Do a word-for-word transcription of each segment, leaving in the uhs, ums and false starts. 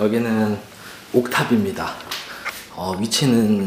여기는 옥탑입니다. 어, 위치는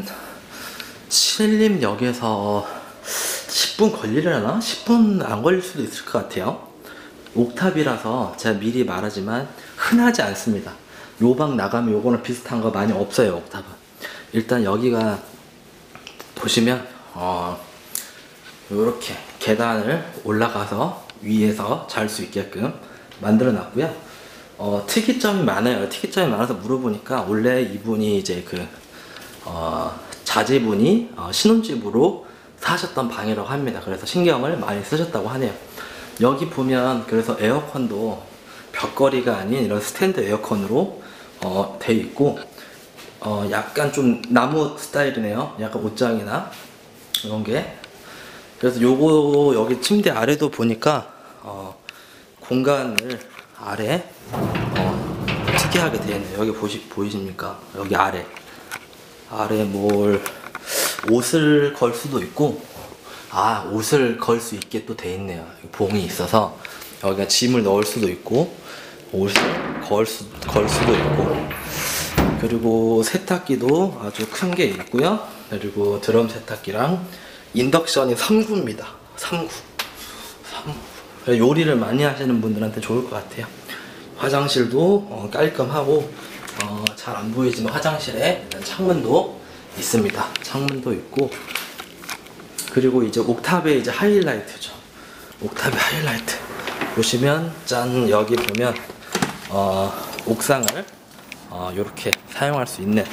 신림역에서 십 분 걸리려나? 십 분 안 걸릴 수도 있을 것 같아요. 옥탑이라서 제가 미리 말하지만 흔하지 않습니다. 요방 나가면 요거는 비슷한 거 많이 없어요. 옥탑은. 일단 여기가 보시면 어, 요렇게 계단을 올라가서 위에서 잘 수 있게끔 만들어 놨고요. 어, 특이점이 많아요. 특이점이 많아서 물어보니까 원래 이분이 이제 그 어, 자제분이 어, 신혼집으로 사셨던 방이라고 합니다. 그래서 신경을 많이 쓰셨다고 하네요. 여기 보면 그래서 에어컨도 벽걸이가 아닌 이런 스탠드 에어컨으로 어, 돼 있고 어, 약간 좀 나무 스타일이네요. 약간 옷장이나 이런 게. 그래서 요거 여기 침대 아래도 보니까 어, 공간을 아래 어, 특이하게 되어 있네요. 여기 보시, 보이십니까? 여기 아래 아래 뭘 옷을 걸 수도 있고, 아 옷을 걸 수 있게 또 돼 있네요. 봉이 있어서 여기가 짐을 넣을 수도 있고 옷을 걸, 수, 걸 수도 있고, 그리고 세탁기도 아주 큰 게 있고요. 그리고 드럼 세탁기랑 인덕션이 삼 구입니다. 삼 구. 삼 구. 요리를 많이 하시는 분들한테 좋을 것 같아요. 화장실도 어, 깔끔하고 어, 잘 안 보이지만 화장실에 일단 창문도 있습니다. 창문도 있고, 그리고 이제 옥탑의 이제 하이라이트죠. 옥탑의 하이라이트 보시면 짠, 여기 보면 어, 옥상을 어, 이렇게 사용할 수 있는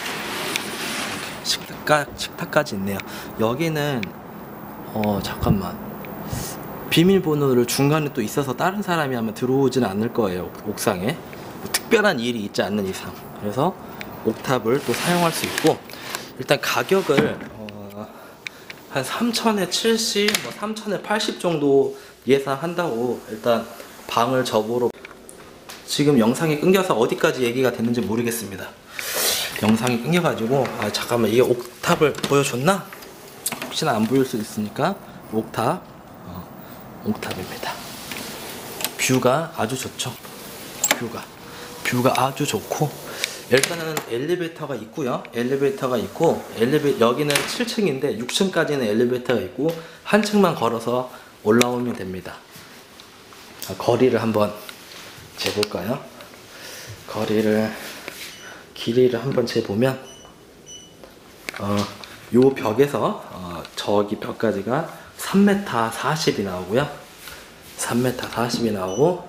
식탁가, 식탁까지 있네요. 여기는 어 잠깐만, 비밀번호를 중간에 또 있어서 다른 사람이 아마 들어오지는 않을 거예요. 옥상에 뭐 특별한 일이 있지 않는 이상. 그래서 옥탑을 또 사용할 수 있고, 일단 가격을 어, 한 삼천에 칠십, 뭐 삼천에 팔십 정도 예상한다고 일단 방을 접으로. 지금 영상이 끊겨서 어디까지 얘기가 됐는지 모르겠습니다. 영상이 끊겨가지고, 아 잠깐만, 이게 옥탑을 보여줬나? 혹시나 안 보일 수 있으니까 옥탑, 어, 옥탑입니다. 뷰가 아주 좋죠. 뷰가 뷰가 아주 좋고, 일단은 엘리베이터가 있고요. 엘리베이터가 있고, 엘리베 여기는 칠 층인데 육 층까지는 엘리베이터가 있고 한 층만 걸어서 올라오면 됩니다. 아, 거리를 한번 재볼까요? 거리를 길이를 한번 재보면 어, 요 벽에서 어, 저기 벽까지가 삼 미터 사십이 나오고요. 삼 미터 사십이 나오고,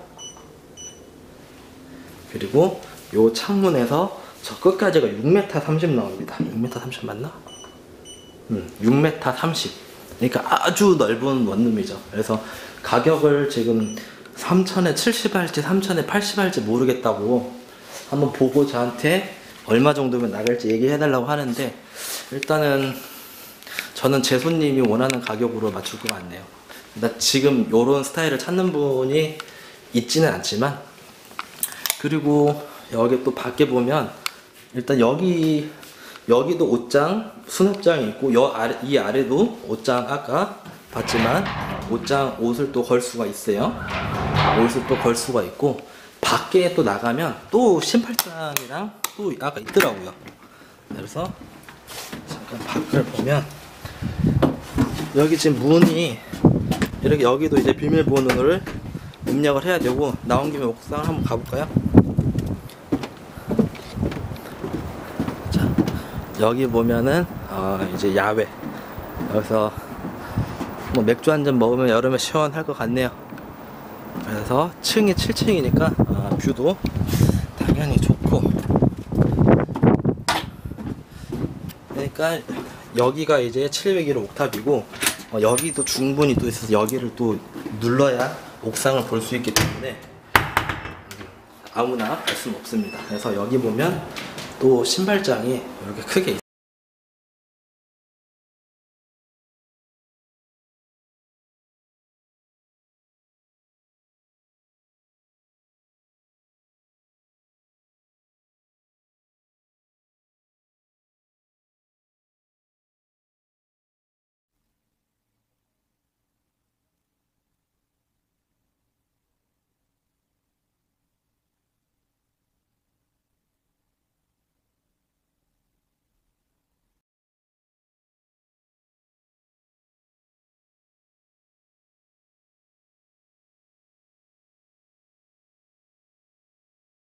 그리고 요 창문에서 저 끝까지가 육 미터 삼십 나옵니다. 육 미터 삼십 맞나? 음, 육 미터 삼십. 그러니까 아주 넓은 원룸이죠. 그래서 가격을 지금 삼천에 칠십 할지 삼천에 팔십 할지 모르겠다고 한번 보고 저한테 얼마 정도면 나갈지 얘기해 달라고 하는데, 일단은 저는 제 손님이 원하는 가격으로 맞출 것 같네요. 일단 지금 요런 스타일을 찾는 분이 있지는 않지만, 그리고 여기 또 밖에 보면 일단 여기 여기도 옷장, 수납장이 있고, 여 아래, 이 아래도 옷장, 아까 봤지만 옷장, 옷을 또 걸 수가 있어요. 옷을 또 걸 수가 있고, 밖에 또 나가면 또 신발장이랑 또 아까 있더라고요. 그래서 잠깐 밖을 보면 여기 지금 문이 이렇게, 여기도 이제 비밀번호를 입력을 해야 되고, 나온 김에 옥상을 한번 가볼까요? 자, 여기 보면은 어, 이제 야외. 여기서 뭐 맥주 한 잔 먹으면 여름에 시원할 것 같네요. 그래서 층이 칠 층이니까 어, 뷰도 당연히 좋고, 그러니까 여기가 이제 칠백일 호 옥탑이고, 어, 여기도 충분히 또 있어서 여기를 또 눌러야 옥상을 볼 수 있기 때문에 아무나 갈 수는 없습니다. 그래서 여기 보면 또 신발장이 이렇게 크게 있어요.